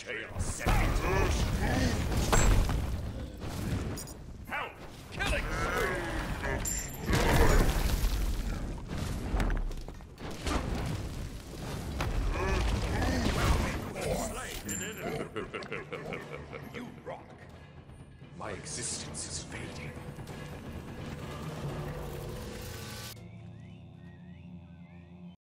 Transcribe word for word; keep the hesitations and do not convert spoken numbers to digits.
chaos. Help! Killing you rock. My existence is fading.